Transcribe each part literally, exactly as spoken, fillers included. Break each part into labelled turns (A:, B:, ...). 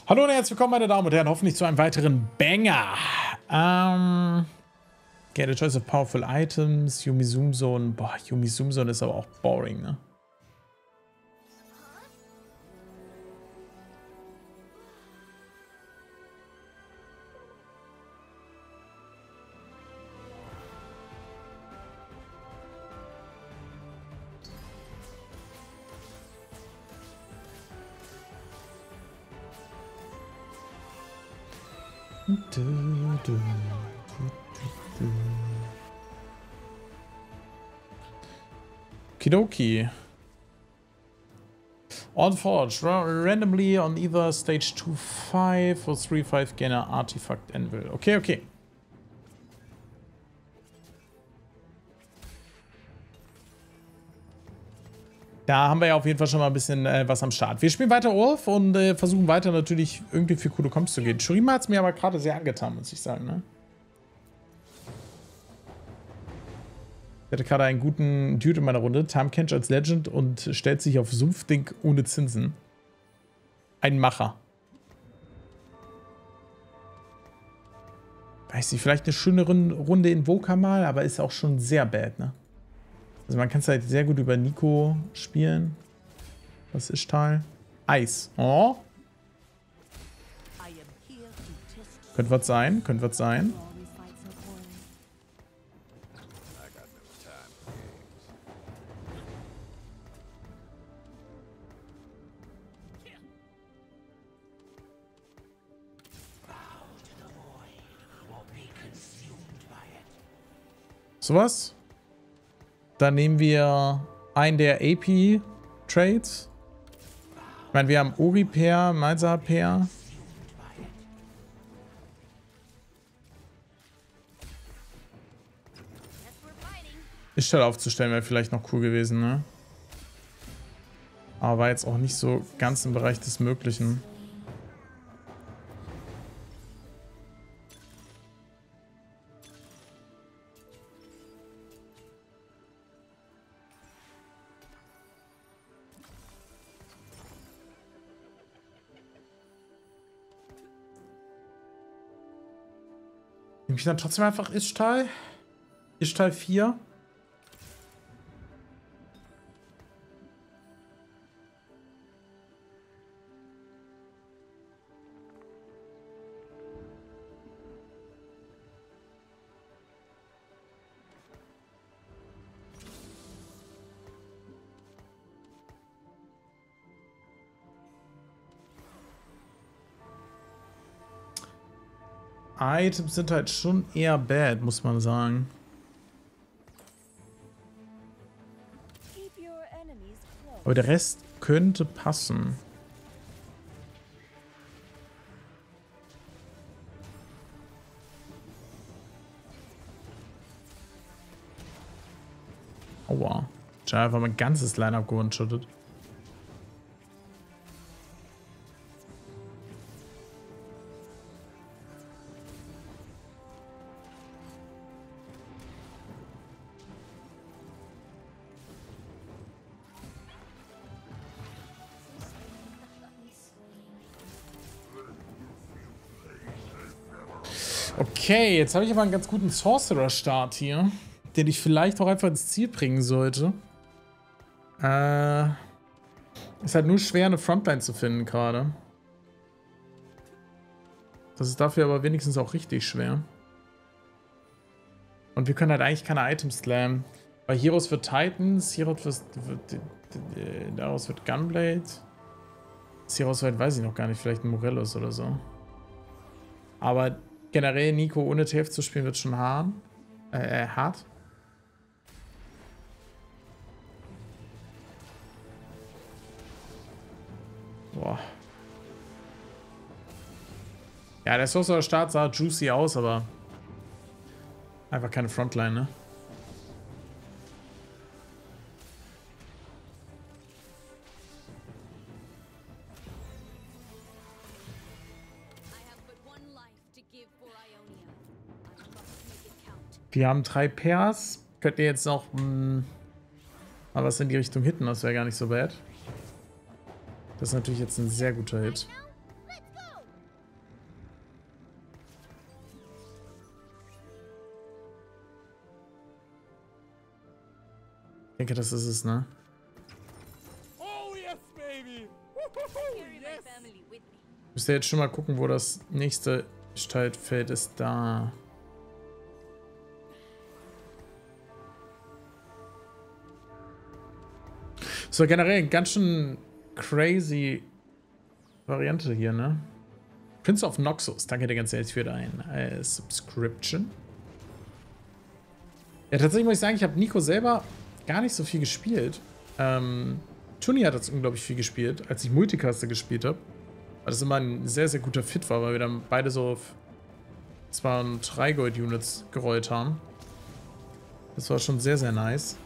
A: Hallo und herzlich willkommen, meine Damen und Herren, hoffentlich zu einem weiteren Banger. Ähm, get a choice of powerful items, Yumi Zoom Zone. Boah, Yumi Zoom Zone ist aber auch boring, ne? Kidoki. On Forge, randomly on either stage two five or three five gain an artifact anvil. Okay, okay. Da haben wir ja auf jeden Fall schon mal ein bisschen äh, was am Start. Wir spielen weiter Urf und äh, versuchen weiter natürlich irgendwie für coole Comps zu gehen. Shurima hat es mir aber gerade sehr angetan, muss ich sagen, ne? Ich hatte gerade einen guten Dude in meiner Runde, Tahm Kench als Legend und stellt sich auf Sumpfding ohne Zinsen. Ein Macher. Weiß nicht, vielleicht eine schöne Runde in Invoker mal, aber ist auch schon sehr bad, ne? Also man kann es halt sehr gut über Nico spielen. Was ist Teil? Eis. Oh. Könnte was sein, könnte was sein. Sowas? Dann nehmen wir einen der A P-Trades. Ich meine, wir haben Ori-Pair, Malzahar-Pair. Ishtal aufzustellen wäre vielleicht noch cool gewesen, ne? Aber war jetzt auch nicht so ganz im Bereich des Möglichen. Nehme ich dann trotzdem einfach Ishtal? Ishtal vier? Items sind halt schon eher bad, muss man sagen. Aber der Rest könnte passen. Aua. Ich habe einfach mein ganzes Line-Up gewone-shottet. Okay, jetzt habe ich aber einen ganz guten Sorcerer-Start hier, den ich vielleicht auch einfach ins Ziel bringen sollte. Äh, ist halt nur schwer, eine Frontline zu finden gerade. Das ist dafür aber wenigstens auch richtig schwer. Und wir können halt eigentlich keine Items slammen. Bei Heroes wird Titans, Heroes wird, wird, daraus wird Gunblade. Heroes wird, weiß ich noch gar nicht, vielleicht ein Morellos oder so. Aber generell Nico ohne T F zu spielen wird schon hart. Äh, hart. Boah. Ja, der Sorcerer-Start sah juicy aus, aber einfach keine Frontline, ne? Wir haben drei Pairs. Könnt ihr jetzt noch mh, mal was in die Richtung hitten? Das wäre gar nicht so bad. Das ist natürlich jetzt ein sehr guter Hit. denke, das ist es, ne? Müsst ihr jetzt schon mal gucken, wo das nächste Gestaltfeld ist. Da. So, generell ganz schön crazy Variante hier, ne? Prince of Noxus, danke dir ganz herzlich für deine äh, Subscription. Ja, tatsächlich muss ich sagen, ich habe Nico selber gar nicht so viel gespielt. Ähm, Tuni hat jetzt unglaublich viel gespielt, als ich Multicaster gespielt habe. Weil das immer ein sehr, sehr guter Fit war, weil wir dann beide so auf zwei und drei Gold-Units gerollt haben. Das war schon sehr, sehr nice.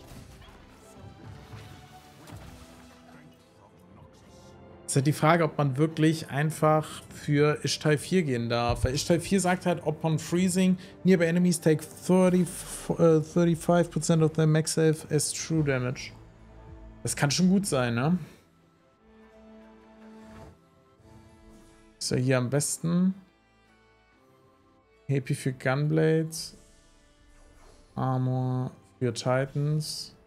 A: Es ist halt die Frage, ob man wirklich einfach für Ishtai vier gehen darf. Weil Ishtai vier sagt halt, upon freezing, nearby enemies take thirty, uh, thirty-five percent of their max health as true damage. Das kann schon gut sein, ne? Ist ja hier am besten. H P für Gunblades. Armor für Titans.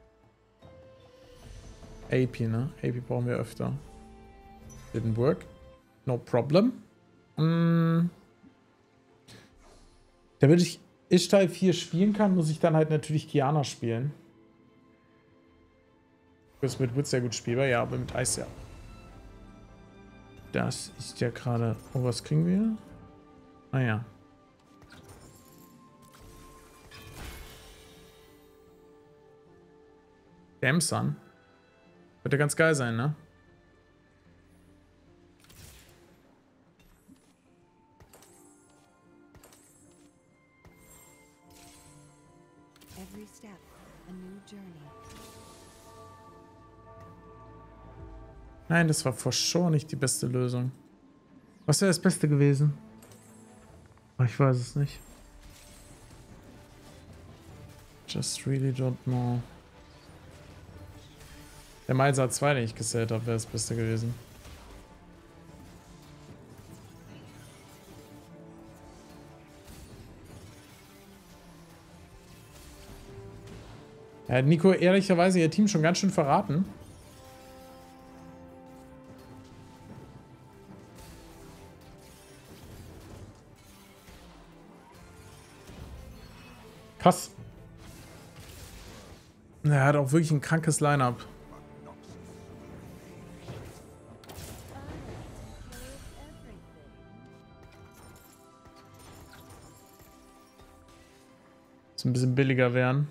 A: A P, ne? A P brauchen wir öfter. Didn't work. No problem. Mm. Damit ich Ishtai vier spielen kann, muss ich dann halt natürlich Kiana spielen. Das ist mit Witz sehr gut spielbar, ja, aber mit Eis ja. Das ist ja gerade... Oh, was kriegen wir? Ah ja. Damn Son. Wird ja ganz geil sein, ne?
B: Every step, a new journey.
A: Nein, das war for sure nicht die beste Lösung. Was wäre das Beste gewesen? Ich weiß es nicht. Just really don't know. Der Malsa zwei, den ich gesellt habe, wäre das Beste gewesen. Er hat Nico ehrlicherweise ihr Team schon ganz schön verraten. Krass. Er hat auch wirklich ein krankes Line-Up. So ein bisschen billiger werden.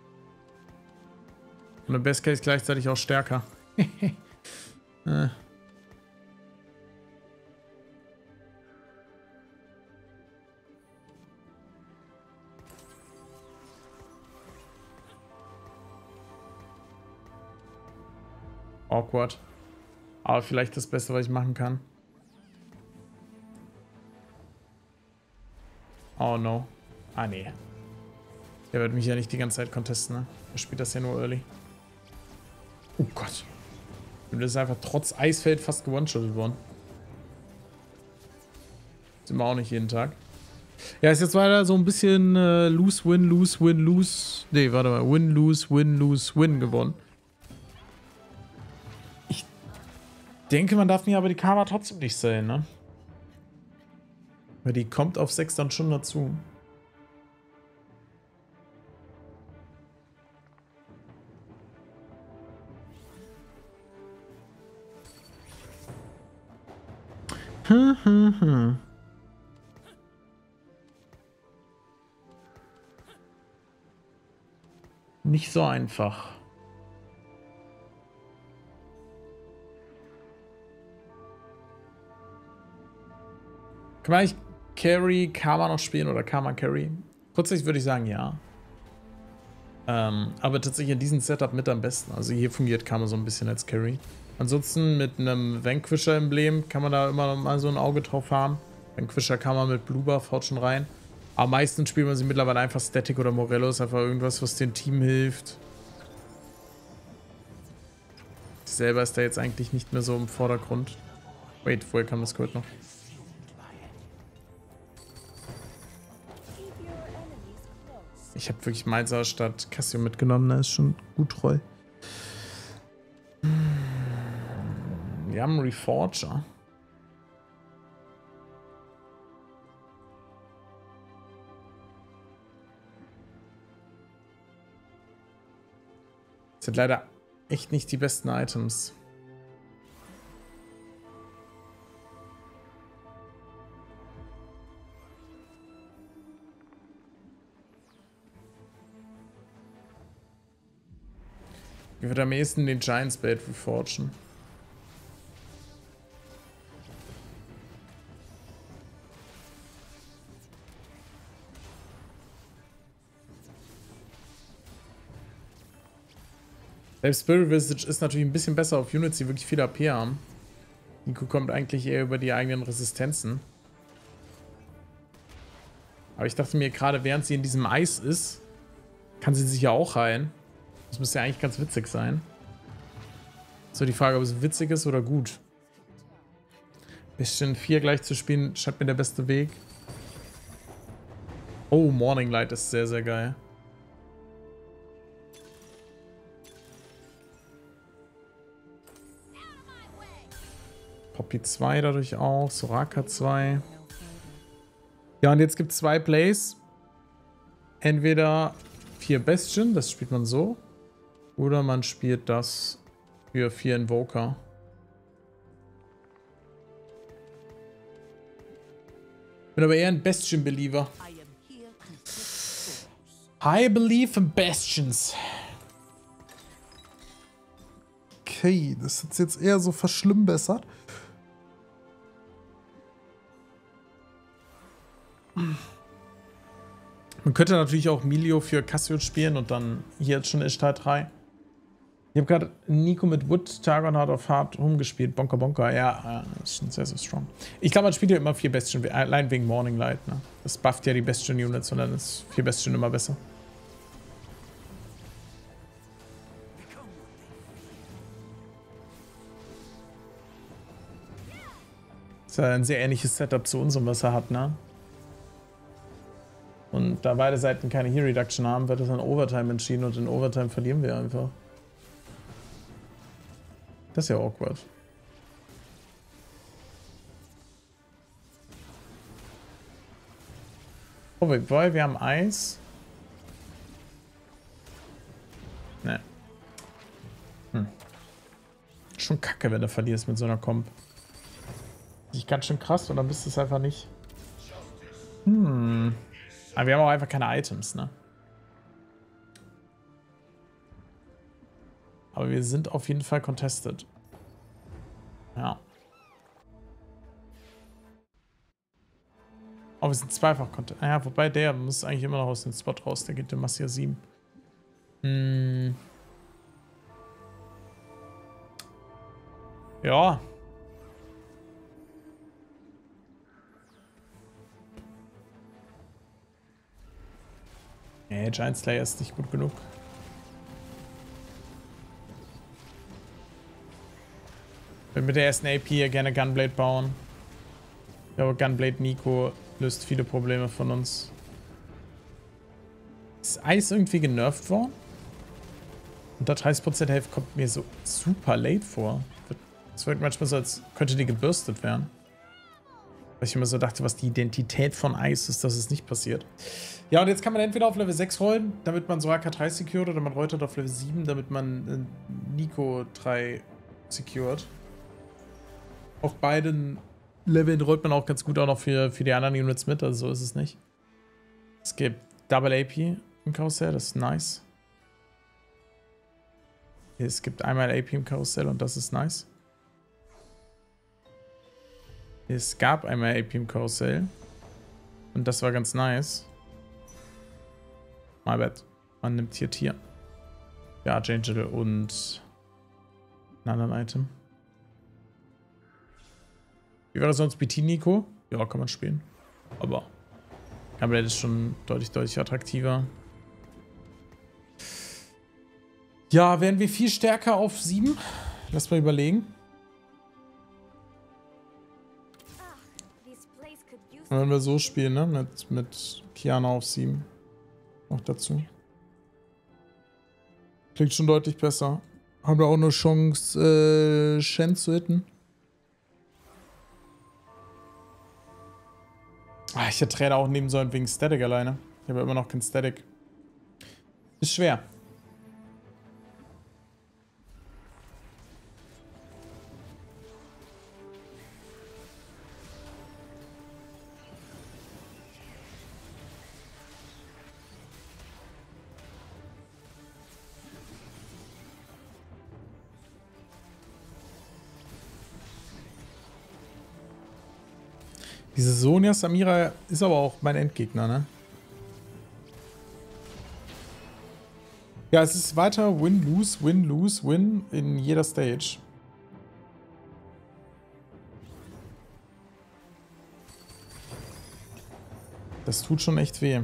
A: Und im Best Case gleichzeitig auch stärker. äh. Awkward. Aber vielleicht das Beste, was ich machen kann. Oh no. Ah nee. Der wird mich ja nicht die ganze Zeit contesten, ne? Er spielt das ja nur early. Oh Gott. Und das ist einfach trotz Eisfeld fast gewone-shottet worden. Sind wir auch nicht jeden Tag. Ja, ist jetzt weiter so ein bisschen äh, lose-win, lose-win, lose. Nee, warte mal. Win, lose, win, lose, win gewonnen. Ich denke, man darf mir aber die Karma trotzdem nicht sehen, ne? Weil die kommt auf sechs dann schon dazu. Hm, hm, hm. Nicht so einfach. Kann man eigentlich Carry, Karma noch spielen oder Karma Carry? Kurzlich würde ich sagen, ja. Ähm, aber tatsächlich in diesem Setup mit am besten. Also hier fungiert Karma so ein bisschen als Carry. Ansonsten mit einem Vanquisher-Emblem kann man da immer noch mal so ein Auge drauf haben. Vanquisher kann man mit Blue Buff, haut schon rein. Aber meistens spielt man sie mittlerweile einfach Static oder Morellos, einfach irgendwas, was dem Team hilft. Ich selber ist da jetzt eigentlich nicht mehr so im Vordergrund. Wait, woher kam das Code noch? Ich habe wirklich Malzahar statt Cassio mitgenommen, das ist schon gut treu. Wir haben einen Reforger. Das sind leider echt nicht die besten Items. Ich würde am ehesten den Giants Blade reforgen. Selbst Spirit Visage ist natürlich ein bisschen besser auf Units, die wirklich viel A P haben. Nico kommt eigentlich eher über die eigenen Resistenzen. Aber ich dachte mir, gerade während sie in diesem Eis ist, kann sie sich ja auch heilen. Das müsste ja eigentlich ganz witzig sein. So, die Frage, ob es witzig ist oder gut. Bisschen vier gleich zu spielen, scheint mir der beste Weg. Oh, Morning Light ist sehr, sehr geil. Poppy zwei dadurch auch, Soraka zwei. Ja, und jetzt gibt es zwei Plays. Entweder vier Bastion, das spielt man so. Oder man spielt das für vier Invoker. Bin aber eher ein Bastion-Believer. I believe in Bastions. Okay, das ist jetzt eher so verschlimmbessert. Man könnte natürlich auch Milio für Cassio spielen und dann hier jetzt schon Ishtar drei. Ich habe gerade Nico mit Wood, Targon Heart of Heart rumgespielt. Bonker Bonker, ja, das ist schon sehr, sehr strong. Ich glaube, man spielt ja immer vier Bastion, allein wegen Morning Light. Ne? Das bufft ja die Bastion-Units und dann ist vier Bastion immer besser. Das ist ja ein sehr ähnliches Setup zu unserem, was er hat, ne? Und da beide Seiten keine Heal Reduction haben, wird das in Overtime entschieden und in Overtime verlieren wir einfach. Das ist ja awkward. Oh, boy, wir haben Eis. Ne. Hm. Schon kacke, wenn du verlierst mit so einer Comp. Ich ganz schön krass, und dann bist du es einfach nicht. Hm. Aber wir haben auch einfach keine Items, ne? Aber wir sind auf jeden Fall contested. Ja. Oh, wir sind zweifach contested. Naja, wobei der muss eigentlich immer noch aus dem Spot raus. Der geht in Massia sieben. Hm. Ja. Nee, Giant Slayer ist nicht gut genug. Ich will mit der ersten A P hier gerne Gunblade bauen. Ich glaube, Gunblade Nico löst viele Probleme von uns. Ist Eis irgendwie genervt worden? Unter dreißig Prozent Health kommt mir so super late vor. Es wirkt manchmal so, als könnte die gebürstet werden. Weil ich immer so dachte, was die Identität von Eis ist, dass es nicht passiert. Ja, und jetzt kann man entweder auf Level sechs rollen, damit man Soraka drei secured, oder man rollt halt auf Level sieben, damit man äh, Nico drei secured. Auf beiden Leveln rollt man auch ganz gut auch noch für, für die anderen Units mit, also so ist es nicht. Es gibt Double A P im Karussell, das ist nice. Es gibt einmal A P im Karussell und das ist nice. Es gab einmal A P im Karussell und das war ganz nice. My bad. Man nimmt hier Tier. Ja, Archangel und ein anderen Item. Wie wäre sonst B T Nico? Ja, kann man spielen. Aber Gunblade ist schon deutlich, deutlich attraktiver. Ja, wären wir viel stärker auf sieben? Lass mal überlegen. Wenn wir so spielen, ne? Mit, mit Kiana auf sieben. Noch dazu. Klingt schon deutlich besser. Haben wir auch eine Chance, äh, Shen zu hitten? Ah, ich hätte Trainer auch nehmen sollen wegen Static alleine. Ich habe immer noch kein Static. Ist schwer. Diese Sonja Samira ist aber auch mein Endgegner, ne? Ja, es ist weiter Win, Lose, Win, Lose, Win in jeder Stage. Das tut schon echt weh.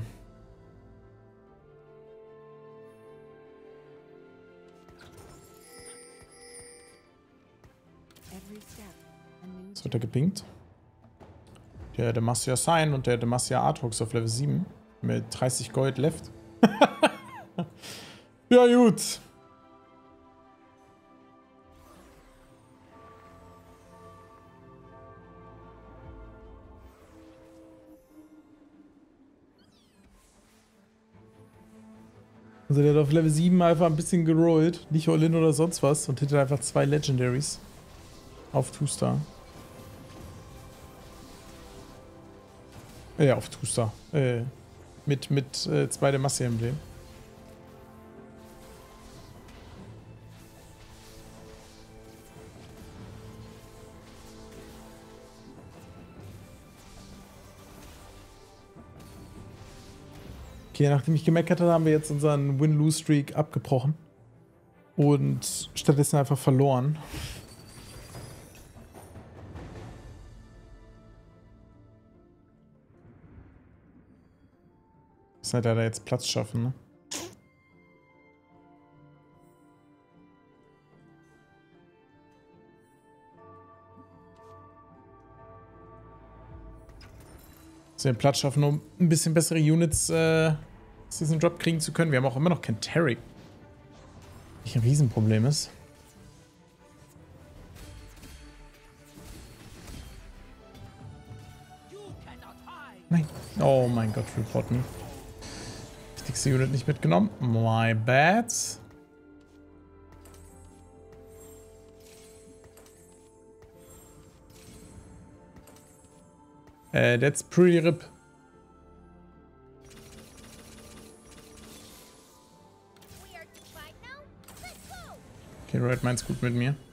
A: Jetzt wird er gepinkt. Der Demacia Sign und der Demacia Artox auf Level sieben. Mit dreißig Gold left. Ja, gut. Also der hat auf Level sieben einfach ein bisschen gerollt. Nicht All-In oder sonst was. Und hinter einfach zwei Legendaries. Auf Two-Star. Ja, auf Two-Star. Äh, mit mit äh, zwei Demacia-Emblem. Okay, nachdem ich gemeckert habe, haben wir jetzt unseren Win-Lose-Streak abgebrochen. Und stattdessen einfach verloren. Das heißt, er da jetzt Platz schaffen, ne? Dass wir den Platz schaffen, um ein bisschen bessere Units äh, aus diesem Job kriegen zu können. Wir haben auch immer noch kein Taric. Was ein Riesenproblem ist. Nein. Oh mein Gott, report me. Wichtigste Unit nicht mitgenommen. My bad. Äh, that's pretty rip. Okay, Red meint's gut mit mir.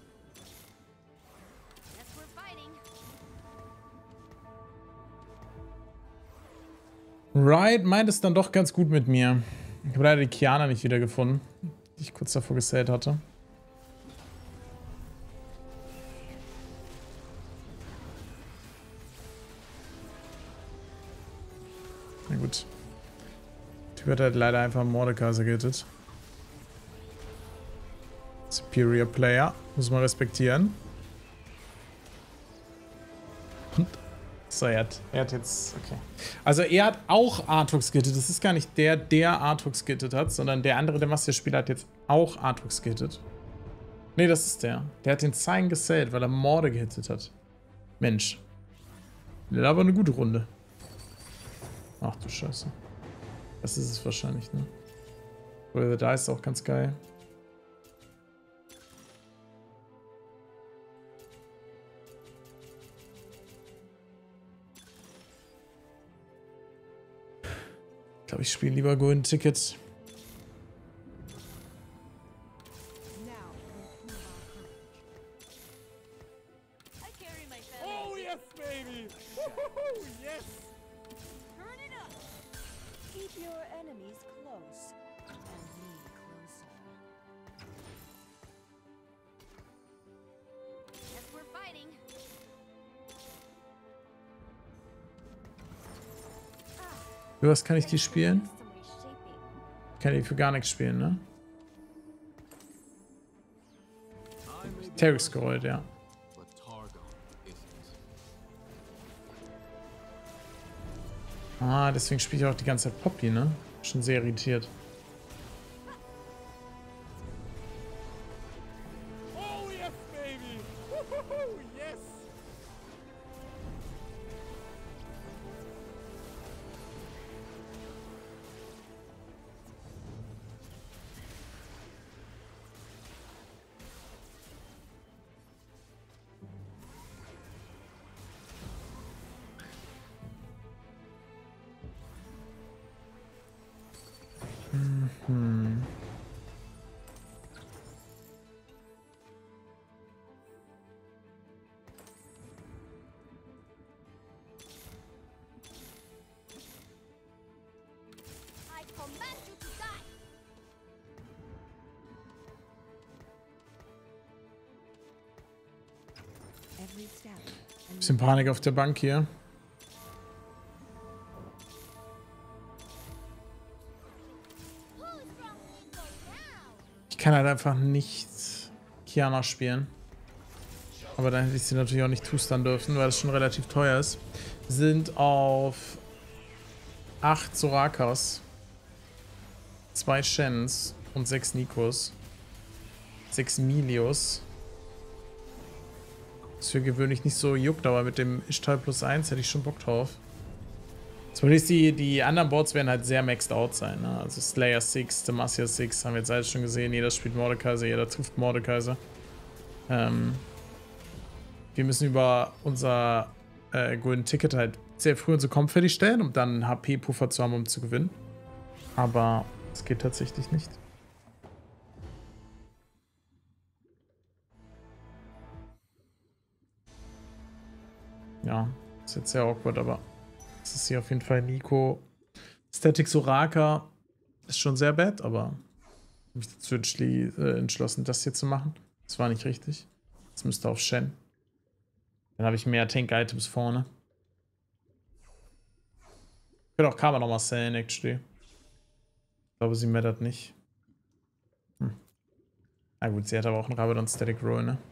A: Right meint es dann doch ganz gut mit mir. Ich habe leider die Kiana nicht wiedergefunden, die ich kurz davor gesellt hatte. Na gut. Der Typ hat halt leider einfach Mordekaiser gehittet. Superior Player. Muss man respektieren. Und so, er hat, er hat jetzt... Okay. Also er hat auch Artox gehittet. Das ist gar nicht der, der Artox gehittet hat, sondern der andere, der Master-Spieler, hat jetzt auch Artox gehittet. Nee, das ist der. Der hat den Sign gesellt, weil er Morde gehittet hat. Mensch. Das war aber eine gute Runde. Ach du Scheiße. Das ist es wahrscheinlich, ne? Oder da ist auch ganz geil. Ich glaube, ich spiele lieber Golden Ticket.
C: Oh yes, baby! Woohoo, yes!
B: Turn it up. Keep your enemies close and me closer. Yes, we're fighting.
A: Für was kann ich die spielen? Ich kann die für gar nichts spielen, ne? Tarix gerollt, ja. Ah, deswegen spiele ich auch die ganze Zeit Poppy, ne? Schon sehr irritiert.
C: Oh yes, baby! Woohoo! Yes!
A: Hm.
B: I command you to die. Every step. and
A: Bisschen Panik auf der Bank hier.
B: who's from Nico now?
A: Ich kann halt einfach nicht Kiana spielen. Aber dann hätte ich sie natürlich auch nicht toostern dürfen, weil das schon relativ teuer ist. Wir sind auf acht Sorakas, zwei Shens und sechs Nikos. sechs Milios. Das für gewöhnlich nicht so juckt, aber mit dem Ishtar plus eins hätte ich schon Bock drauf. Zumindest die, die anderen Boards werden halt sehr maxed out sein. Ne? Also Slayer sechs, Demacia sechs haben wir jetzt alles schon gesehen. Jeder spielt Mordekaiser, jeder trifft Mordekaiser. Ähm, wir müssen über unser äh, Golden Ticket halt sehr früh unsere Comp fertigstellen, um dann einen H P-Puffer zu haben, um zu gewinnen. Aber es geht tatsächlich nicht. Ja, ist jetzt sehr awkward, aber es ist hier auf jeden Fall Nico. Static Soraka ist schon sehr bad, aber habe mich dazu entschli äh, entschlossen, das hier zu machen. Das war nicht richtig. Das müsste auf Shen. Dann habe ich mehr Tank-Items vorne. Ich würde auch Karma nochmal sellen, actually. Ich glaube, sie mattert nicht. Hm. Na gut, sie hat aber auch einen Rabadon Static Roll, ne?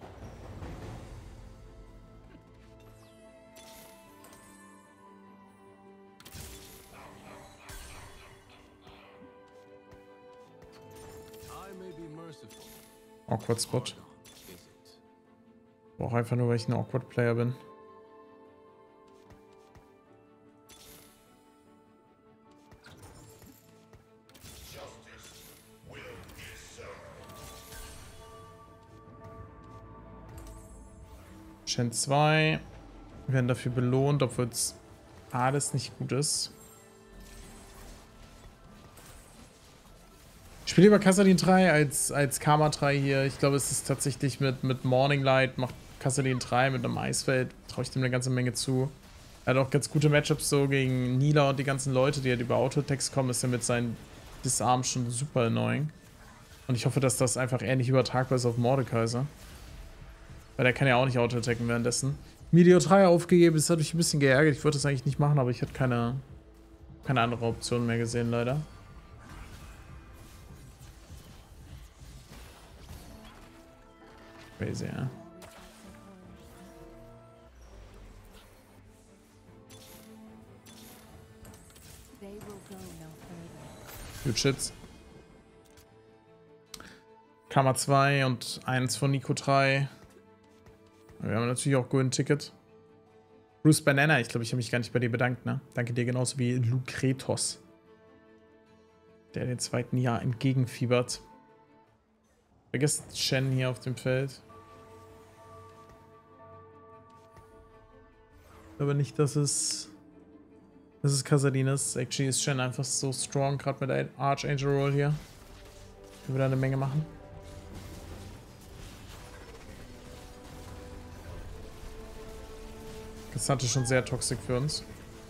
A: Awkward Spot. Auch einfach nur, weil ich ein Awkward Player bin. Shen zwei. Wir werden dafür belohnt, obwohl es alles nicht gut ist. Ich spiele lieber Kassadin drei als, als Karma drei hier. Ich glaube, es ist tatsächlich mit, mit Morning Light, macht Kassadin drei mit einem Eisfeld, traue ich dem eine ganze Menge zu. Er hat auch ganz gute Matchups so gegen Nila und die ganzen Leute, die halt über Autotext kommen, ist er mit seinen Disarm schon super annoying. Und ich hoffe, dass das einfach ähnlich übertragbar ist auf Mordekaiser. Weil der kann ja auch nicht Autoattacken währenddessen. Meteor drei aufgegeben, das hat mich ein bisschen geärgert. Ich wollte das eigentlich nicht machen, aber ich hatte keine, keine andere Option mehr gesehen, leider. Crazy, ja.
B: They will go no further.
A: Good shits. Karma zwei und eins von Nico drei. Wir haben natürlich auch Golden Ticket. Bruce Banana, ich glaube, ich habe mich gar nicht bei dir bedankt, ne? Danke dir genauso wie Lucretos, der den zweiten Jahr entgegenfiebert. Vergesst Shen hier auf dem Feld. Aber nicht, dass es dass es Kassadin ist. Actually ist Shen einfach so strong, gerade mit der Archangel Roll hier. Können wir da eine Menge machen. Cassandra ist schon sehr toxisch für uns.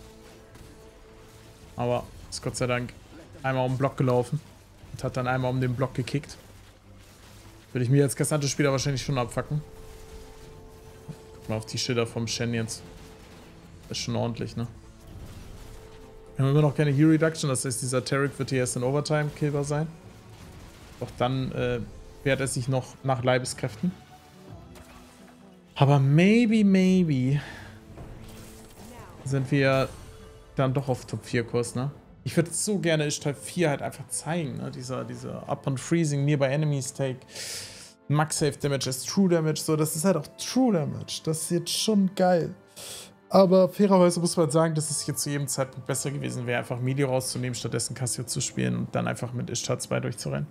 A: Aber ist Gott sei Dank einmal um den Block gelaufen und hat dann einmal um den Block gekickt. Würde ich mir als Cassandra-Spieler wahrscheinlich schon abfacken. Guck mal auf die Schilder vom Shen jetzt. Das ist schon ordentlich, ne? Wir haben immer noch keine Hero Reduction, das heißt, dieser Taric wird hier erst in Overtime killbar sein. Doch dann äh, wehrt er sich noch nach Leibeskräften. Aber maybe, maybe sind wir dann doch auf Top vier Kurs, ne? Ich Ich würde so gerne Ishtar vier halt einfach zeigen, ne? Dieser, dieser Upon Freezing, Nearby Enemies Take, Max Save Damage as True Damage, so, das ist halt auch True Damage. Das ist jetzt schon geil. Aber fairerweise muss man sagen, dass es jetzt zu jedem Zeitpunkt besser gewesen wäre, einfach Medio rauszunehmen, stattdessen Cassio zu spielen und dann einfach mit Ishtar zwei durchzurennen.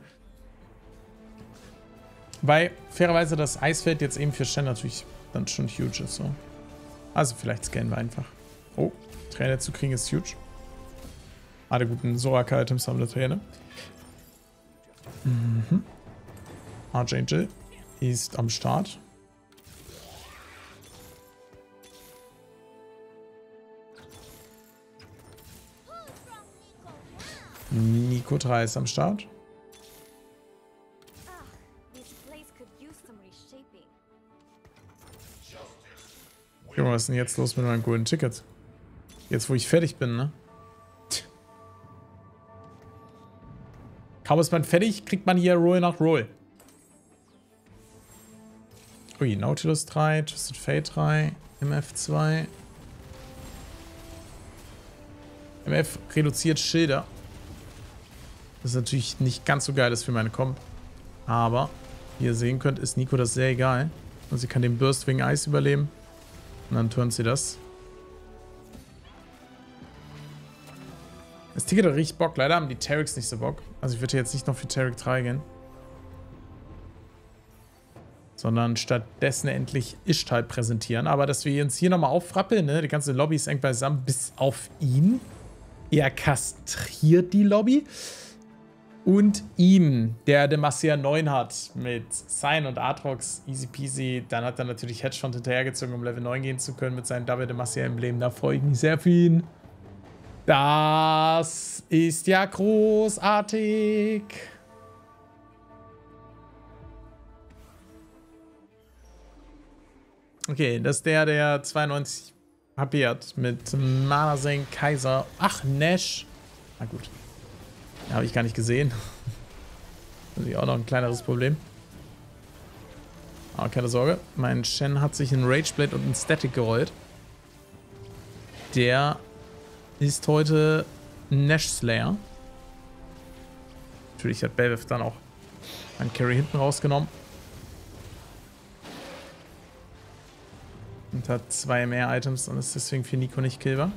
A: Weil fairerweise das Eisfeld jetzt eben für Shen natürlich dann schon huge ist. So. Also vielleicht scannen wir einfach. Oh, Trainer zu kriegen ist huge. Alle guten Soraka-Items haben wir Trainer. Mhm. Archangel ist am Start. Nico drei ist am Start. Junge, was ist denn jetzt los mit meinem Golden Ticket? Jetzt, wo ich fertig bin, ne? Kaum ist man fertig, kriegt man hier Roll nach Roll. Ui, Nautilus drei, Twisted Fate drei, M F zwei. M F reduziert Schilder. Das ist natürlich nicht ganz so geil ist für meine Comp. Aber, wie ihr sehen könnt, ist Nico das sehr egal. Und sie kann den Burst wegen Eis überleben. Und dann turnt sie das. Das Ticket hat richtig Bock. Leider haben die Terriks nicht so Bock. Also ich würde jetzt nicht noch für Tarik drei gehen. Sondern stattdessen endlich Ishtar präsentieren. Aber dass wir uns hier nochmal auffrappeln, ne? Die ganze Lobby ist eng beisammen, bis auf ihn. Er kastriert die Lobby. Und ihm, der Demacia neun hat, mit Sign und Aatrox, easy peasy. Dann hat er natürlich Hedgehog hinterhergezogen, um Level neun gehen zu können mit seinem Double Demacia-Emblem. Da freue ich mich sehr für ihn. Das ist ja großartig. Okay, das ist der, der zweiundneunzig H P hat mit Mana Senk, Kaiser. Ach, Nash. Na gut. Habe ich gar nicht gesehen. Natürlich auch noch ein kleineres Problem. Aber keine Sorge. Mein Shen hat sich in Rageblade und in Static gerollt. Der ist heute Nash Slayer. Natürlich hat Belveth dann auch einen Carry hinten rausgenommen. Und hat zwei mehr Items und ist deswegen für Nico nicht killbar.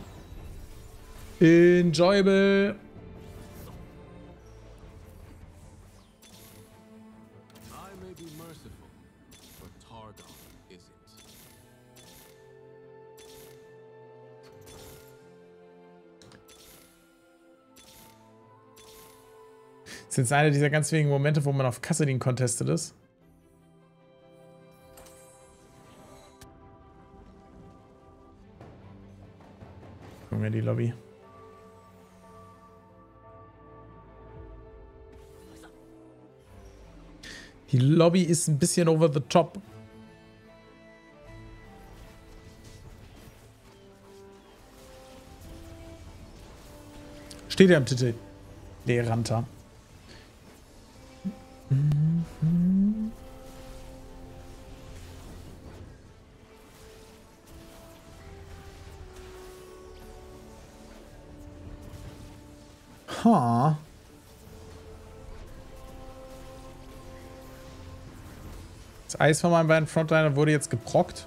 A: Enjoyable. Das ist jetzt einer dieser ganz wenigen Momente, wo man auf Kassadin contestet ist. Gucken wir die Lobby. Die Lobby ist ein bisschen over the top. Steht ja im Titel. Leranta. Mhm. Ha. Das Eis von meinen beiden Frontliner wurde jetzt geprockt.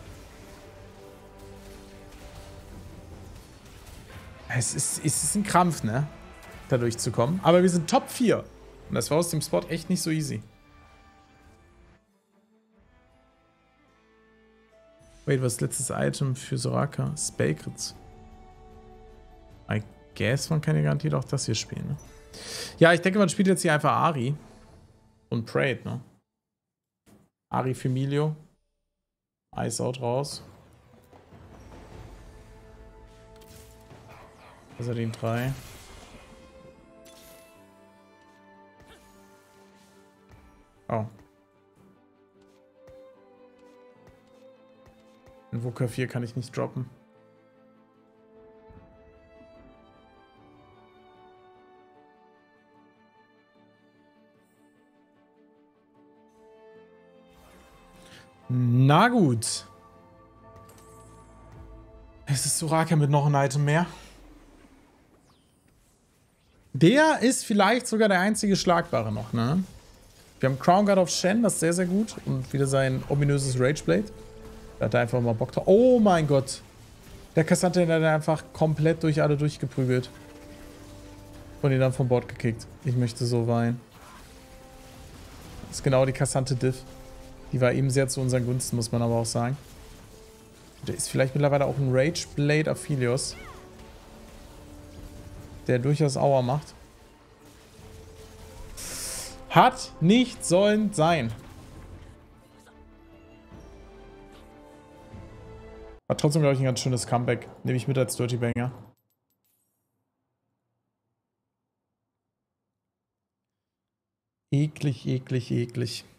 A: Es ist, es ist ein Krampf, ne? Da durchzukommen. Aber wir sind Top vier. Und das war aus dem Spot echt nicht so easy. Wait, was ist das letztes Item für Soraka? Spellcrits. I guess, man kann ja garantiert auch das hier spielen, ne? Ja, ich denke, man spielt jetzt hier einfach Ari. Und Prayed, ne? Ari Femilio. Ice Out raus. Außerdem drei. Oh. Invoker vier kann ich nicht droppen. Na gut. Es ist Soraka mit noch ein Item mehr. Der ist vielleicht sogar der einzige Schlagbare noch, ne? Wir haben Crown Guard auf Shen, das ist sehr, sehr gut. Und wieder sein ominöses Rageblade. Da hat er einfach mal Bock drauf. Oh mein Gott. Der Cassandra hat einfach komplett durch alle durchgeprügelt. Und ihn dann vom Bord gekickt. Ich möchte so weinen. Das ist genau die Cassandra Div. Die war eben sehr zu unseren Gunsten, muss man aber auch sagen. Der ist vielleicht mittlerweile auch ein Rageblade Aphelios. Der durchaus Aua macht. Hat nicht sollen sein. War trotzdem, glaube ich, ein ganz schönes Comeback. Nehme ich mit als Dirty Banger. Eklig, eklig, eklig.